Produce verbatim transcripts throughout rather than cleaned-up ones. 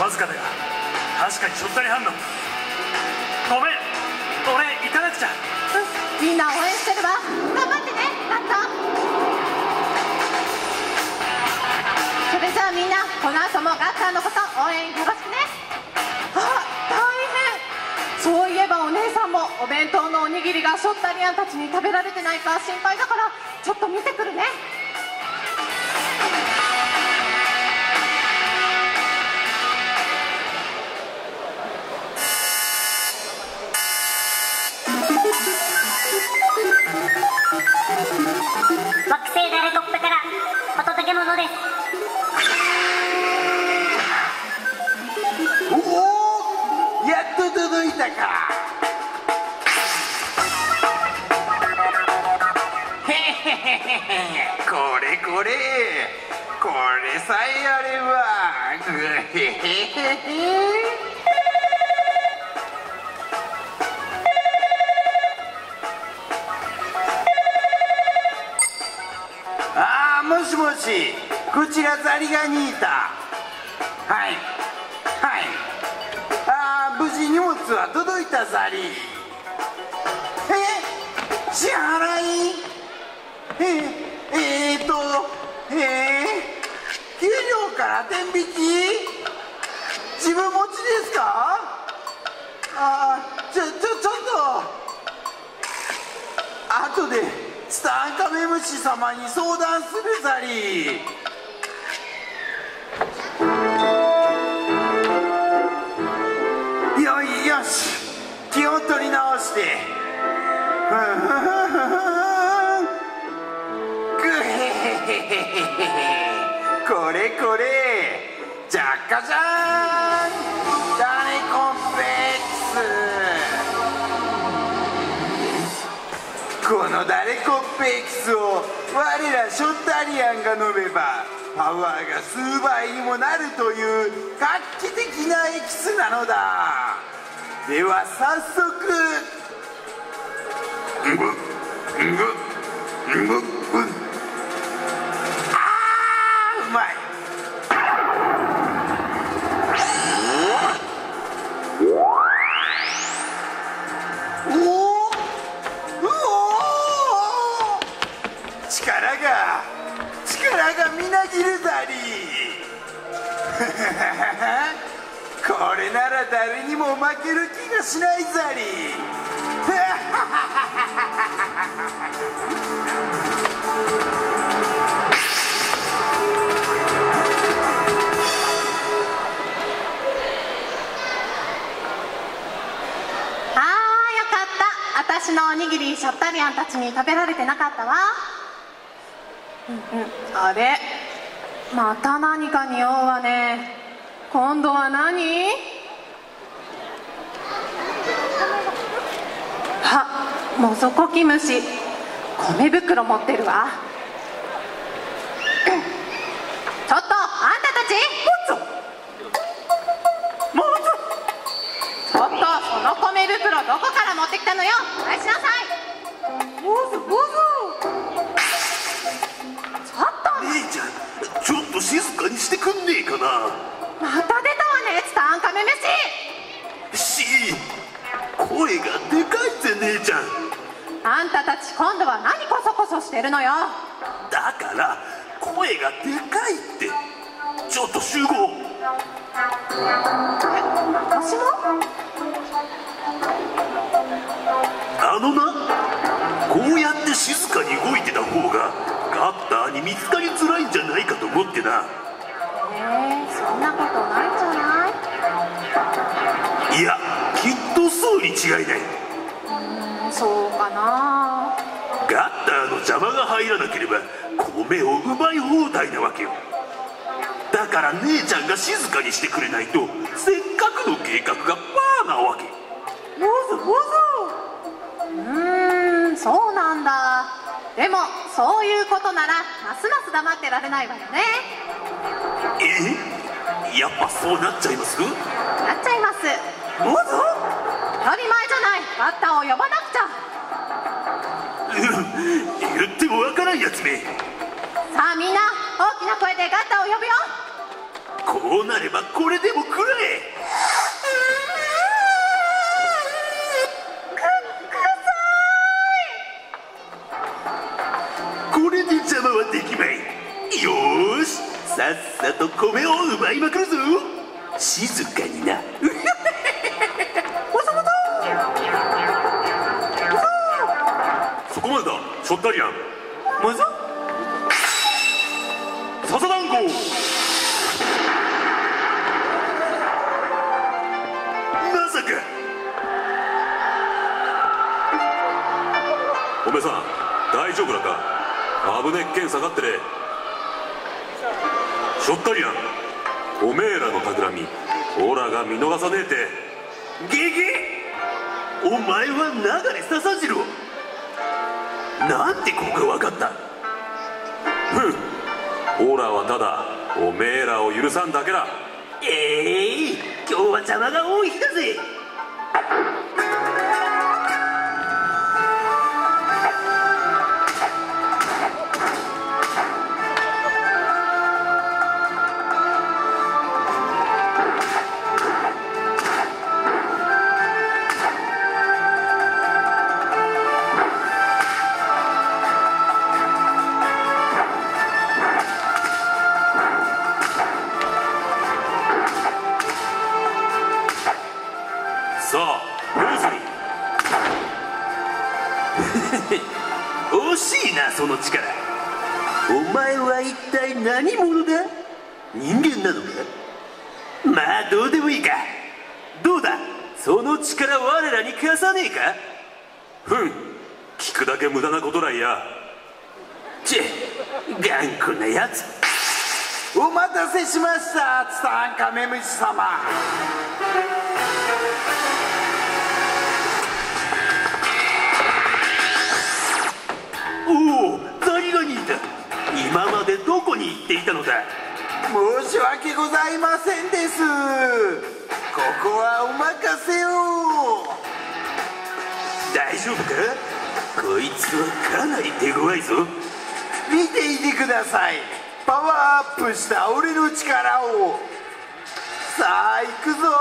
わずかだが確かにしょったり反応。ごめん、俺行かなくちゃ。 うん、みんな応援してるわ。頑張ってね、ガッタ。それじゃあみんなこの後もガッターのこと応援よろしくね。あ、大変。そういえばお姉さんもお弁当のおにぎりがショッタリアンたちに食べられてないか心配だからちょっと見てくるね。 惑星ダレコップからお届け物です。 おお、やっと届いたか。へへへへへ、これこれこれさえあれば、ぐへへへへ。ああ、もしもし、こちらザリガニータ。はいはい、ああ、無事荷物は届いたザリ。え、支払い、ええー、っとえー、給料から天引き、自分持ちですか。ああ、ちょちょちょっと後でツタンカメムシ様に相談するザリ。よいよし、気を取り直して、ふんふんふんふんぐへへへへへへ、これこれ、じゃっかじゃーん、ダネコンプレックス。このダレコンプレックスを我らショッタリアンが飲めばパワーが数倍にもなるという画期的なエキスなのだ。では早速、んぐんぐんぐん、あーうまい。おお、うおー、力が力がみなぎるザリ。これなら誰にも負ける気がしないザリ。 あー、よかった。私のおにぎりショッタリアンたちに食べられてなかったわ。うんうん、あれ、また何か匂うわね。今度は何？あ、モゾコキムシ。米袋持ってるわ。ちょっとあんたたち、もっともっとちょっと、その米袋どこから持ってきたのよ。返しなさい。モゾモゾ、ちょっと姉ちゃん、ちょっと静かにしてくんねえかな。 また出たわね、ツタンカメムシ。 し声がでかいぜ姉ちゃん。 あんたたち今度は何コソコソしてるのよ。 だから声がでかいって。ちょっと集合。 え、私も？ あのな、こうやって静かに動いてた方がガッターに見つかりづらいんじゃないかと思ってな。 えー、そんなことないんじゃない？ いや、きっとそうに違いない。 うーん、そうかな。 ガッターの邪魔が入らなければ米を奪い放題なわけよ。だから姉ちゃんが静かにしてくれないとせっかくの計画がパーなわけ。 モゾモゾ。うーん、そうなんだ。でもそういうことならますます黙ってられないわよね。 え、やっぱそうなっちゃいます？ なっちゃいます。 モゾ？ 当たり前じゃない。ガッターを呼ばなくちゃ。 言ってもわからんやつめ。 さあみんな、大きな声でガッターを呼ぶよ。 こうなればこれでも食らえ。これで邪魔はできまい。よーし、さっさと米を奪いまくるぞ。静かにな。そこまでだ、ショッタリアン。まず笹団子。まさか。 おめさん、大丈夫だか。危ねっけん下がってれ。ショッタリアン、おめえらの企みオラが見逃さねえって。 ゲゲ、お前は流れ笹次郎。なんてここが分かった。 ふん、オラはただおめえらを許さんだけだ。 ええー、今日は邪魔が多い日だぜ。 さあ、どうする。 惜しいな、その力。お前は一体何者だ。人間なのか。まあどうでもいいか。どうだ、その力我らに貸さねえか。 ふん、聞くだけ無駄なことらいや。 チェ、頑固なやつ。 お待たせしました、ツタンカメムシ様。 おお、ザリガニだ。今までどこに行っていたのだ。 申し訳ございませんです。ここはお任せを。 大丈夫か。こいつはかなり手強いぞ。 見ていてください、パワーアップした俺の力を。さあ行くぞ。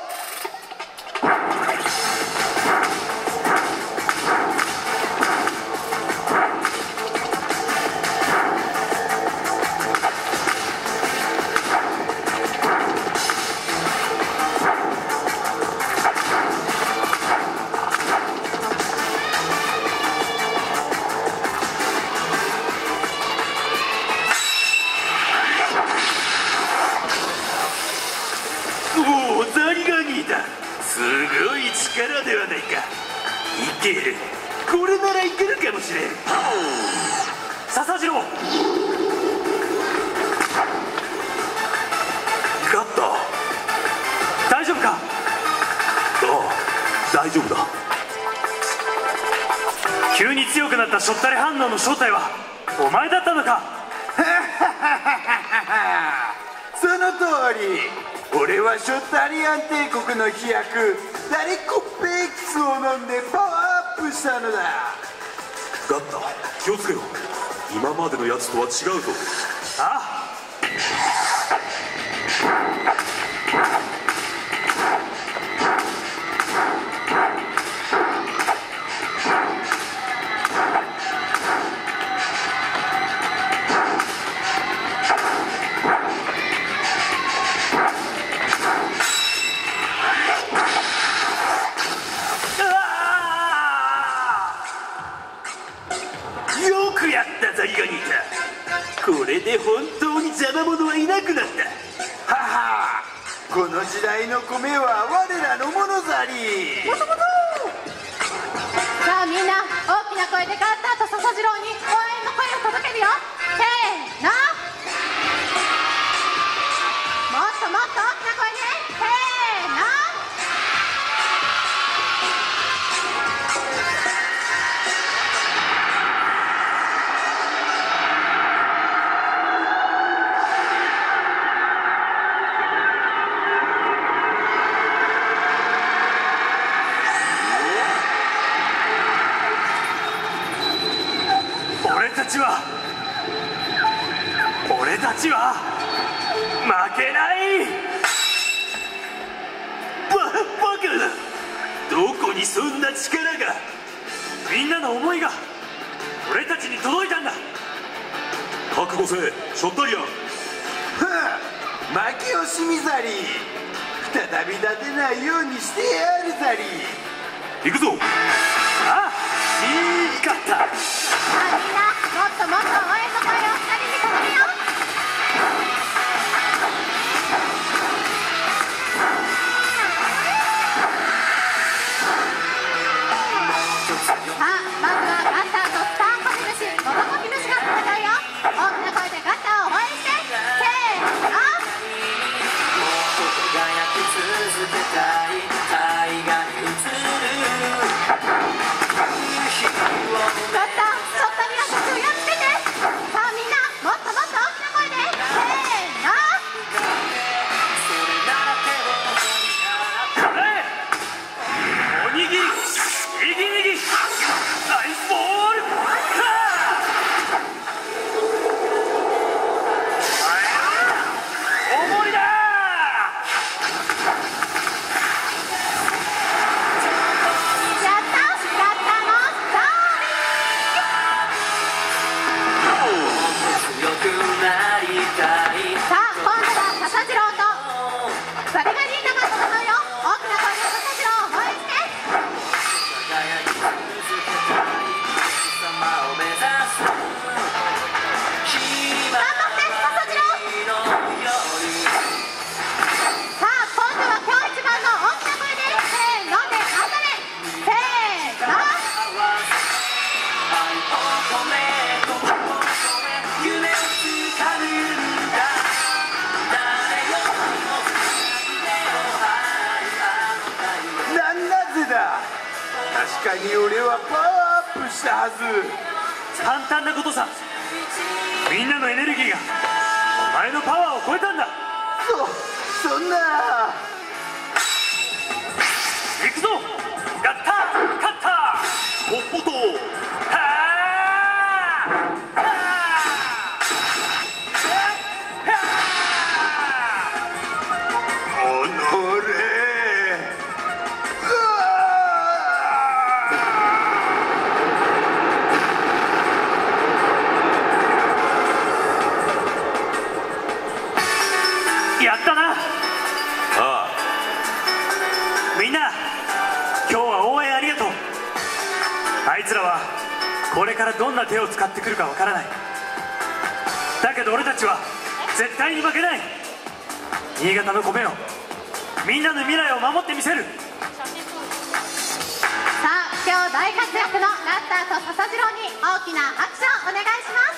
おお、ザリガニだ。すごい力ではないか。いける。これならいけるかもしれん。笹次郎。 ガッタ、 大丈夫か。 ああ、大丈夫だ。 急に強くなったしょったれ反応の正体はお前だったのか。 その通り、俺はショッタリアン帝国の飛躍ダリコッペエキスを飲んでパワーアップしたのだ。 ガッタ、気をつけろ。今までのやつとは違うぞ。 ああ。よくやったザリガニだ。これで本当に邪魔者はいなくなった。 はは、この時代の米は我らのものざり。 さあみんな大きな声でガッターと笹次郎に応援の声を届けるよ。せーの、もっともっと大きな声でせーの。 俺たちは俺たちは負けない。ババカだ。どこにそんな力が。みんなの思いが俺たちに届いたんだ。 覚悟せえショッタリアン。 はあ、負け惜しみザリー。再び立てないようにしてやるザリー。 行くぞ。 ああ、いいかった。 さあみんな、もっともっと応援の声をふたりに届けよう。さあまずはガッターとスターコミムシモトコキムシが戦うよ。大きな声でガッターを応援して、せーの。ガッター、ショッタリアンたちをやっつけて。さあみんな、もっともっと大きな声で、せーの。 おにぎり、にぎにぎ、ナイスボール。おもりだ。 やった、ガッターの勝利。さあ今度は笹次郎とバリガリーナが戦うよ。大きな声で笹次郎を応援して。頑張って笹次郎。さあ今度は今日一番の大きな声で、せーので頑張れ。せーの。 なんなぜだ。確かに俺はパワーアップしたはず。 簡単なことさ。みんなのエネルギーがお前のパワーを超えたんだ。 そそんな。 行くぞガッターカッターポッポとはあはあ。 おのれ。 やったな。 ああ。 みんな今日は応援ありがとう。あいつらはこれからどんな手を使ってくるかわからない。だけど俺たちは絶対に負けない。新潟の米を、みんなの未来を守ってみせる。 さあ今日大活躍のガッターと笹次郎に大きな拍手をお願いします。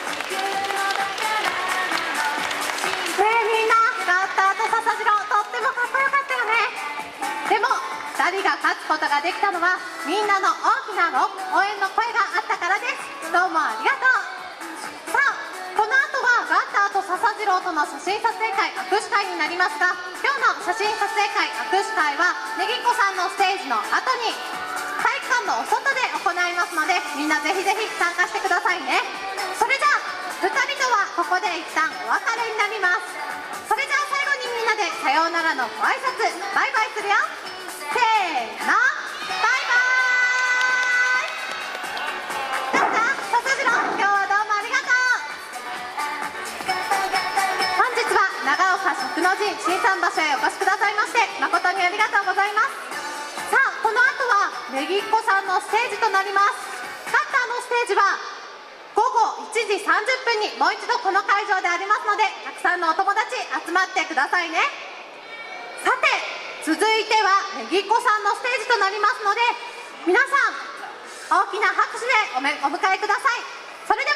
ねえみんな、ガッターと笹次郎とってもかっこよかったよね。でもふたりが勝つことができたのはみんなの大きな応援の声があったからです。どうもありがとう。さあこの後はガッターと笹次郎との写真撮影会、握手会になりますが、今日の写真撮影会、握手会はねぎっこさんのステージの後に体育館のお外で行いますので、みんなぜひぜひ参加してくださいね。それじゃあふたりとはここで一旦お別れになります。それじゃあ最後にみんなでさようならのご挨拶、バイバイするよ。せーの、バイバーイ。ガッター、笹次郎、今日はどうもありがとう。本日は長岡食の陣新桟橋へお越しくださいまして誠にありがとうございます。さあこの後はねぎっこさんのステージとなります。ガッターのステージはごごいちじさんじゅっぷんにもう一度この会場でありますので、たくさんのお友達集まってくださいね。さて続いてはねぎっこさんのステージとなりますので、皆さん大きな拍手でおめお迎えください。それでは、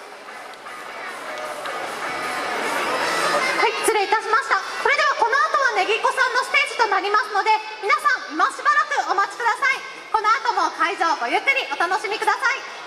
はい、失礼いたしました。それではこの後はねぎっこさんのステージとなりますので、皆さん今しばらくお待ちください。この後も会場をごゆっくりお楽しみください。